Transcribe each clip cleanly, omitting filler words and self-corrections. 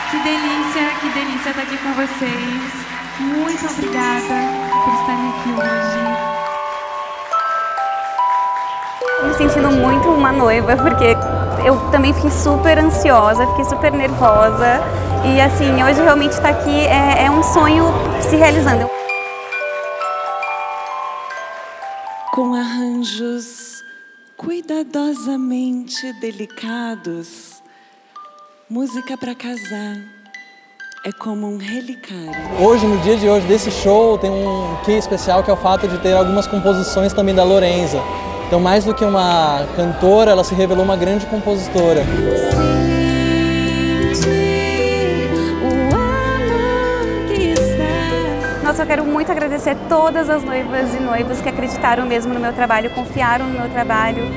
Que delícia estar aqui com vocês. Muito obrigada por estarem aqui hoje. Me sentindo muito uma noiva, porque eu também fiquei super ansiosa, fiquei super nervosa. E assim, hoje realmente estar aqui é um sonho se realizando. Com arranjos cuidadosamente delicados, música para casar é como um relicário. Hoje, no dia de hoje desse show, tem um quê especial, que é o fato de ter algumas composições também da Lorenza. Então, mais do que uma cantora, ela se revelou uma grande compositora. Nossa, eu quero muito agradecer todas as noivas e noivos que acreditaram mesmo no meu trabalho, confiaram no meu trabalho.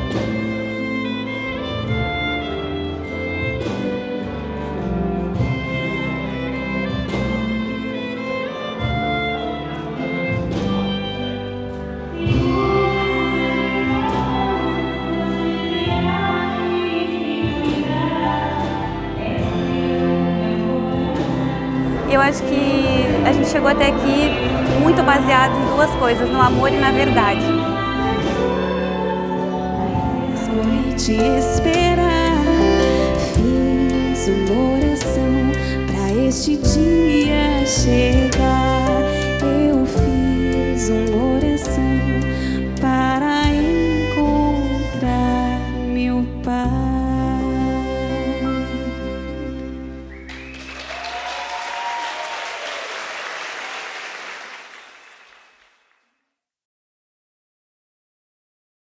E eu acho que a gente chegou até aqui muito baseado em duas coisas, no amor e na verdade. Foi te esperar, fiz uma oração pra este dia chegar.